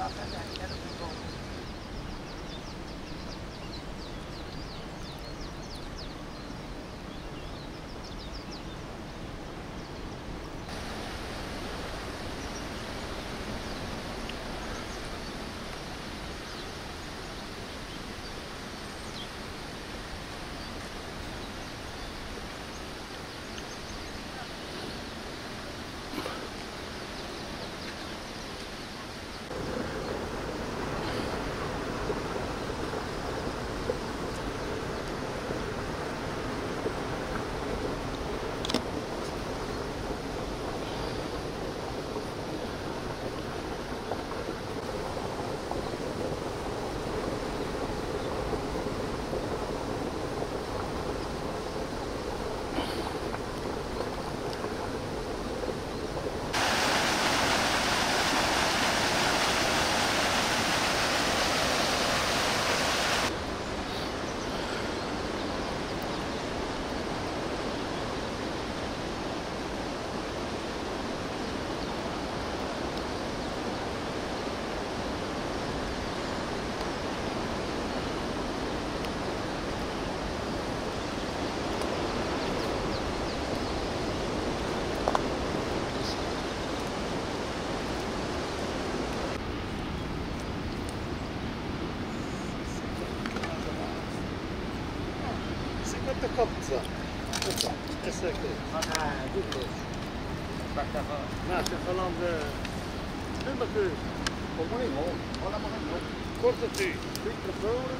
Quanto kopca? Essa aqui. Duplo. Não, estou falando de... Mesma coisa. Como nem bom. Olha a mão. Corta-te. Fica fora.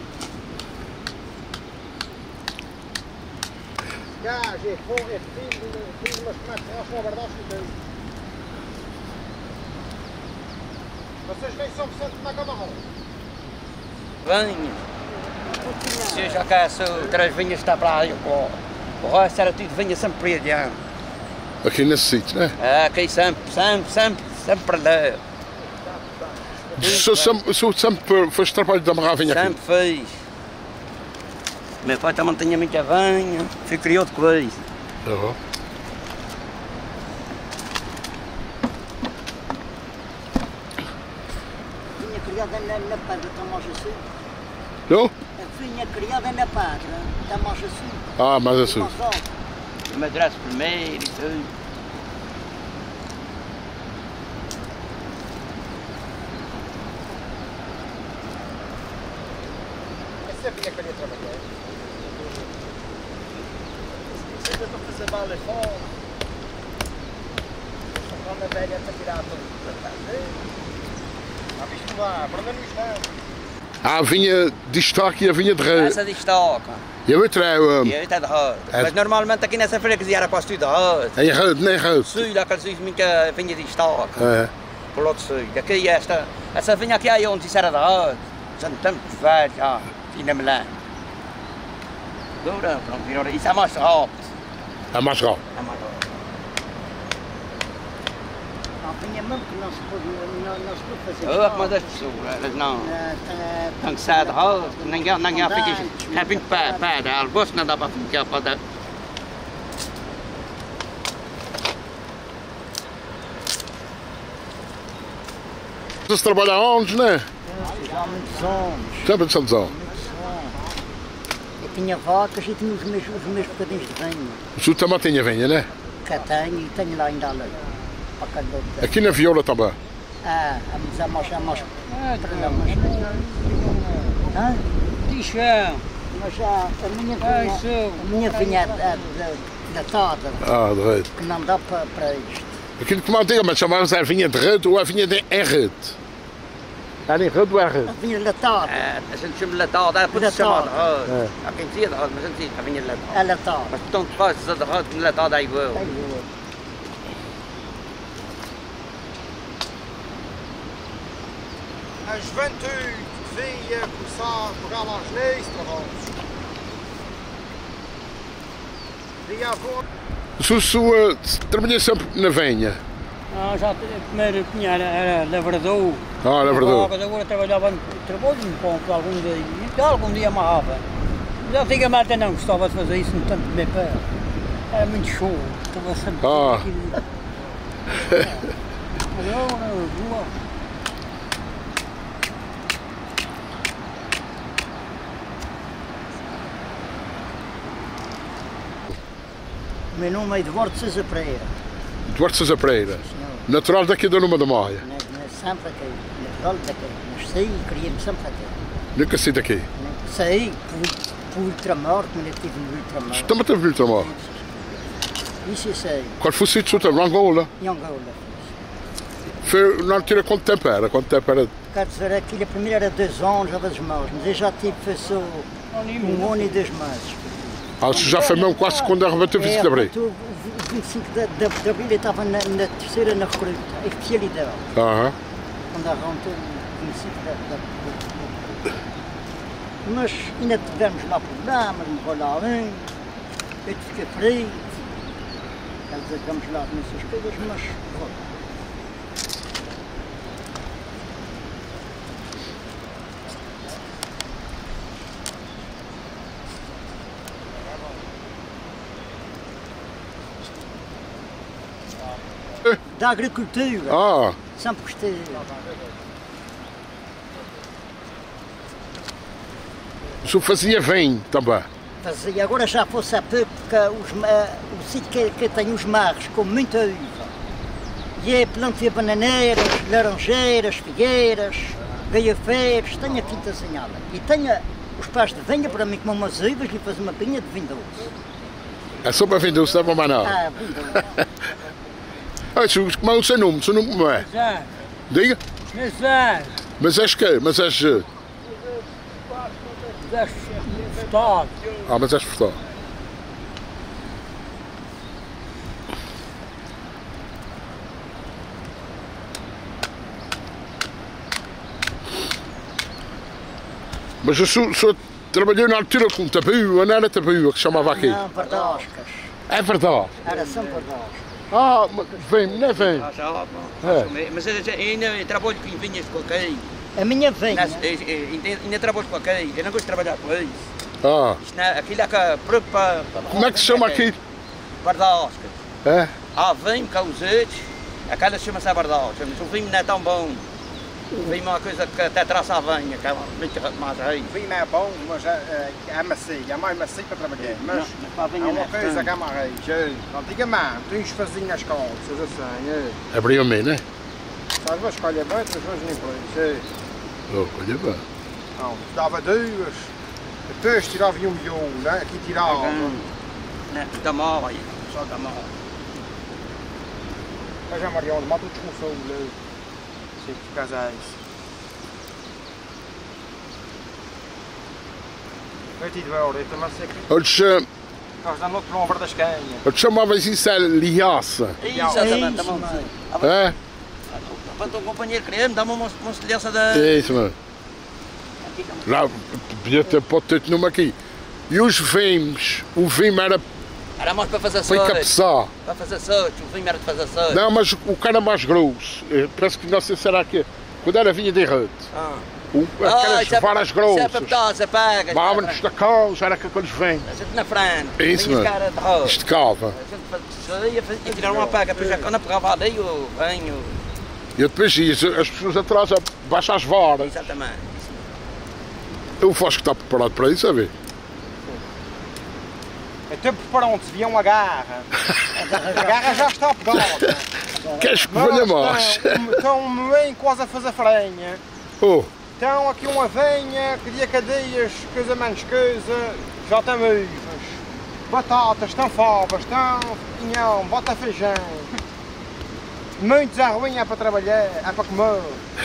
Gajo, é filho, mas como é que nós são a verdade e tudo. Vocês nem são Vicente na Camarão. Venha. Se já caço, três vinhas está para aí, o resto era tudo vinha sempre para adiante. Aqui nesse sítio, né? É, aqui sempre para lá. Sempre fez trabalho de amarrar a vinha aqui? Sempre fiz. Meu pai também tinha muita vinha, fui criou de coisa. Uhum. Vinha criada na Padra, estamos assim. Não? Vinha criada na Padra, estamos assim. Ah, mas assim. Madraça primeiro e tudo. Essa vinha que eu ia trabalhar. Se eu estou a fazer mal é fora. Quando a velha está tirada para trás. A bicho lá, para onde não está? Há a vinha de estoque e a vinha de rei. Essa de estoque. E a outra é... E a outra é de roda. Mas normalmente aqui nessa freguesia era quase tudo de roda. É rede, nem rede. Sul, aqueles dias muita vinha de estoque. É. Por outro sul. Aqui essa vinha aqui aí onde isso era de roda. Já não estamos velhos, já. Fina melã. Agora, pronto, isso é mais rápido. É mais rápido. É mais rápido. Vinha mesmo que não se pode fazer. Oh, mas as pessoas, elas não. Estão que sair de roda, ninguém fica vindo para o bolso, não dá para ficar para dar. Você trabalha há anos, não é? Já há muitos anos. Já há muitos anos. Eu tinha vacas e tinha os meus bocadinhos de vinho. O senhor também tinha vinha, não é? Que tenho e tenho lá ainda ali. Aqui na Viola também? Mas é mais... Tichão! Mas a minha vinha da toda. Ah, de rede. Que não dá para isto. Aquilo que antigamente chamávamos a vinha de rede ou a vinha de rede? Era em rede ou é rede? A vinha latada. A gente chama latada, era por chamar de roda. Há quem dizia de roda, mas a gente dizia a vinha latada. É latada. Mas tanto faz de roda que latada é igual. A juventude devia começar a pegar lá as leis, devia haver... O senhor trabalhou sempre na venha? Já primeiro era lavrador. Ah, lavrador. Agora trabalhava um pouco algum dia amarrava. Mas antigamente não gostava de fazer isso no tanto de meu pé. Era muito show. Estava sempre meu nome é Eduardo Sousa Pereira. Eduardo Sousa Pereira. Natural daqui da Numa da Maia. Sempre aqui, natural daqui. Nasci e criei-me sempre aqui. Nunca saí daqui. Saí por ultramar, como eu estive no ultramar. Estamos a ter ultramar. Isso eu sei. Qual foi o sítio de Angola? Em Angola. Foi na altura quanto tempo era? Quanto tempo era? Quer dizer, aquilo a primeira era 2 anos, ou 2 meses, mas eu já tive só 1 ano e 2 meses. Ah, já foi mesmo quase quando arrebentou o 25 de Abril. O 25 de Abril eu estava na terceira na recruta, a especialidade. Aham. Quando arrebentou o 25 de Abril. Mas ainda tivemos lá problemas, morreu lá um, eu fiquei ferido. Quer dizer, tivemos lá nessas coisas, mas... Da agricultura. Ah, Sempre gostei. o senhor fazia vinho também. Fazia. Agora já fosse há pouco, porque o sítio que tem os marros com muita uva. E é plantei bananeiras, laranjeiras, figueiras, gaiafeiros, tenho a quinta assinhada. E tenho os pais de vinha para mim com umas uvas e fazer uma pinha de vinho doce. É só para vender o seu maná. Ah, vinho doce. Como é o seu nome? O seu nome como é? Zé, Diga. Zé, Mas és quê? Mas és... Zé Estado. Ah, mas és portão. Mas o senhor trabalhou na altura com tabu, não era tabu que chamava aqui? Não, pardoscas. É verdade. Era sempre pardoscas. Ah, vem, não é vem. Ah, já, É. mas ainda trabalho com vinhas com quem? A minha vinha. Ainda trabalho com quem? Eu não gosto de trabalhar com eles. Ah, Aquilo é que preocupa. como é que se chama aqui? Bardoscas. É? Há vinho com os outros, aquela chama-se a bardosca, mas o vinho não é tão bom. O vinho é uma coisa que até traça a vinha, que é muito mais rei. O vinho é bom, mas é macio, é mais macio para trabalhar. Mas para a é vinha uma não é coisa que é tanto. mais rei. Antigamente, tu uns faziam as calças assim, Abriu-me, né? às vezes colhe bem, outras vezes nem por isso. Oh, olha bem. Não, dava 2, depois tirava um miolo, né? Aqui tirava. Da mão, só da mão. Mas a Mariana, mata o desconfio, sei que casais. Eu te dou, eu também sei que Eles, nós damos para uma das canhas. eles chamavam isso a liaça. Exatamente, da mão. É? Quando o companheiro queria, dá-me uma semelhança da... É isso mesmo. Lá, podia ter potente numa aqui. E os vinhos, o vinho era Era mais para fazer para sorte. encapeçar. Para fazer sorte, o vinho era de fazer sorte. Não, mas o cara mais grosso, parece que não sei se era aqui, quando era vinha de errado. Aquelas isso é varas Isso é grossas. para botar, você paga. Vávamos da causa, era com aqueles vinhos. A gente na frente. É isso vinhos mesmo. cara de rosto. Esticava. A gente fazia tirar uma paga, depois já quando pegava ali o vinho. E eu depois ia, as pessoas atrás abaixo as varas. Exatamente. Eu acho que está preparado para isso, a ver? Então preparam-te, havia uma garra. A garra já está pronta. Queres que venha mais? Estão bem quase a fazer farinha. Oh, Então aqui uma venha, que dia cadeias, coisa menos coisa, já tem uvas, batatas, estão favas, estão pinhão, bota feijão. Muitos arruinha para trabalhar, é para comer.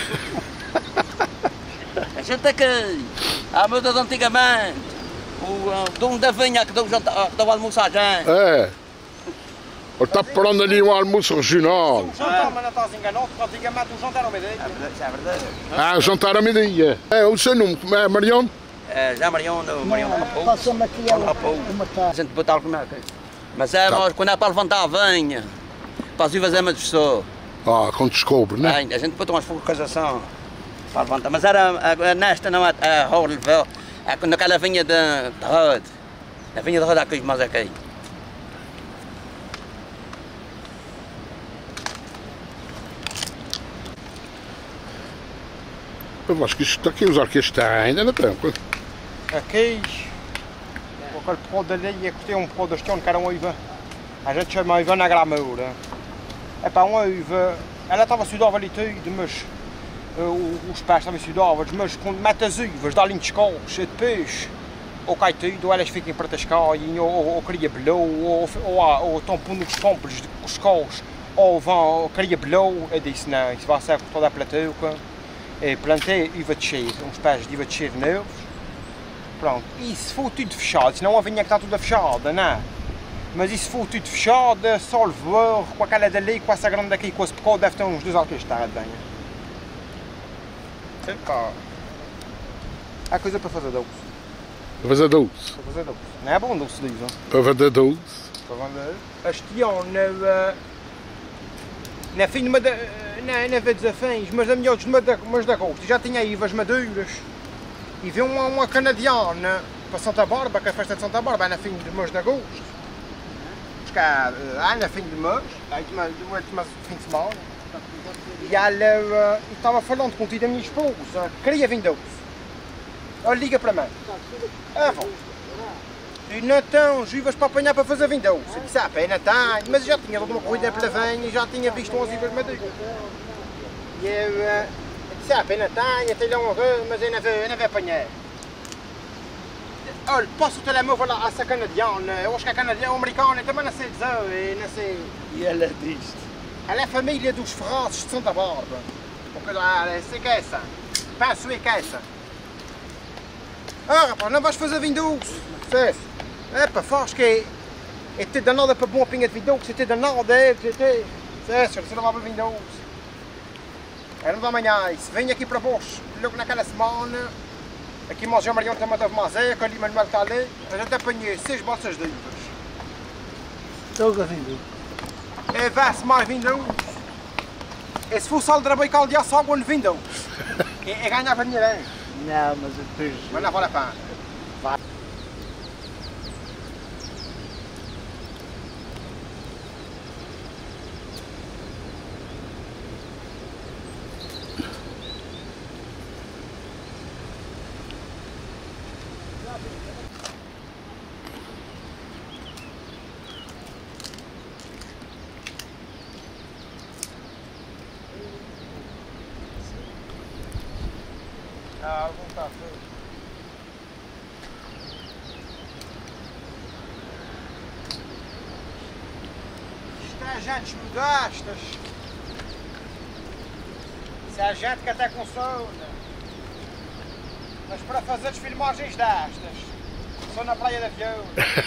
A gente aqui, à moda de antigamente, o dono da vinha que deu o almoço à gente. é. Ele está preparando ali um almoço regional. O jantar, mas não estás enganado, porque antigamente o jantar era uma ideia. Isso é verdade. Ah, jantar a meio-dia. É, o seu nome, como é, Mariano? Já Mariano Rapou. Passou-me aqui a uma A tarde. gente botar como é que é. Mas é, mas quando é para levantar a vinha, para as uvas é mais pessoa. Ah, quando descobre, né? A gente botou umas focações para levantar. Mas era nesta, não é a roda, é quando aquela vinha de roda. A vinha de roda aqui, mas aqui. Eu acho que isto aqui, os orquestas ainda não tem. Aqui, com aquele pó de areia, que tem um pó de este ano, que era uma uva. A gente chama a uva na gramoura. Epá, uma uva, ela estava sudava ali tudo, mas os pés estavam sudados, mas quando mete as uvas, dá ali uns cocos, e depois, ou cai tudo, ou elas ficam para tascarem, ou cria blow, ou estão pondo os pompos, os cocos, ou vão, cria blow, e disse não, isso vai ser toda a plateuca. E plantei uva de cheiro, uns pés de uva de cheiro novos. Pronto, e se for tudo fechado, senão a vinha que está toda fechada, não? Mas e se for tudo fechado, só levou, com aquela dali, com essa grande daqui, com esse pecado, deve ter uns 2 alquestrados, bem. Epá. Há coisa para fazer doce. Para fazer doce. Para fazer doce. Não é bom doce de uva. Para fazer doce. Para vender. Este ano, na fim de uma... Não vê desafios, mas a melhor mas de agosto. Já tinha uvas maduras. E veio uma canadiana para Santa Bárbara, que é a festa de Santa Bárbara, é na fim de mês de agosto. Na fim de mês, fim de semana. E ela estava falando contigo da minha esposa, queria vir doce. Ela liga para mim. Vou. E não tem uvas para apanhar para fazer vinho doce. Eu disse, pena tem, mas já tinha dado uma corrida pela venha e já tinha visto umas uvas maduras. E eu disse, pena tem, até lá mas eu não vou apanhar. Olha, passo o telemóvel a essa canadiana, eu acho que é canadiana, americana, também não sei dizer, não sei. E ela diz-te? Ela é a família dos Ferrazes de Santa Bárbara. Sei que é essa. Penso que é essa. Rapaz, não vais fazer vinho doce. Epa, faz que é ter danada para bom pinga de vinho doce, é ter danada, você não vai beber vinho doce. Era da manhã, se vem aqui para baixo, logo naquela semana, aqui o João Mariano também teve mais eca, ali Manuel está ali, a gente apanhei 6 bolsas de uvas. Estou a vinho. É, vai-se mais vinho doce. E se fosse só de trabalho caldo, só água no vinho doce. E ganhava dinheiro, hein? Não, mas depois... Mas não vale a pena. Tá feio. Isto é gente modestas. Isso é gente que até com sono. Mas para fazer as filmagens destas, só na praia de avião.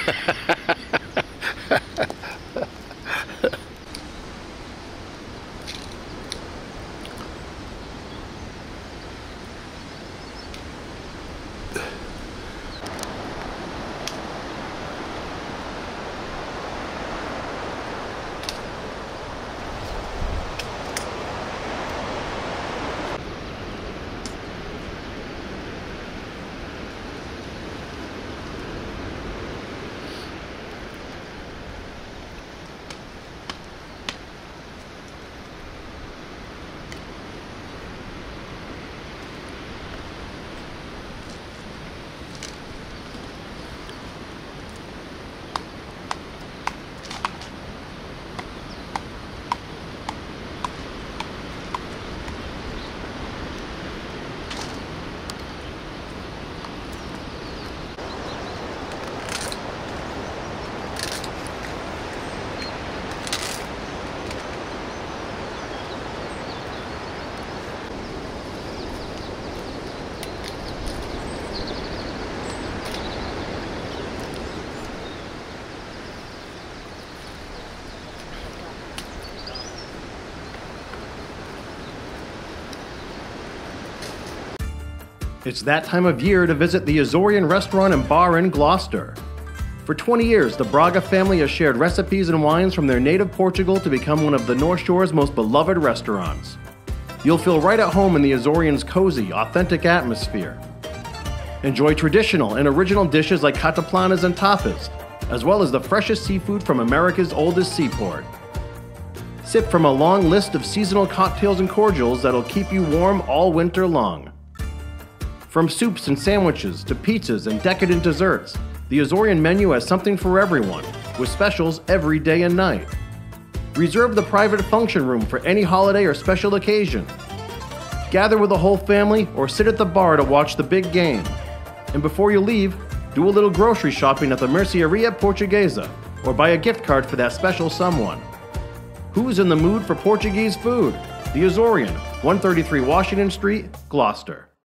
It's that time of year to visit the Azorian Restaurant and Bar in Gloucester. For 20 years, the Braga family has shared recipes and wines from their native Portugal to become one of the North Shore's most beloved restaurants. You'll feel right at home in the Azorian's cozy, authentic atmosphere. Enjoy traditional and original dishes like cataplanas and tapas, as well as the freshest seafood from America's oldest seaport. Sip from a long list of seasonal cocktails and cordials that'll keep you warm all winter long. From soups and sandwiches to pizzas and decadent desserts, the Azorian menu has something for everyone. with specials every day and night. Reserve the private function room for any holiday or special occasion. Gather with the whole family or sit at the bar to watch the big game. And before you leave, do a little grocery shopping at the Mercearia Portuguesa or buy a gift card for that special someone. Who's in the mood for Portuguese food? The Azorian, 133 Washington Street, Gloucester.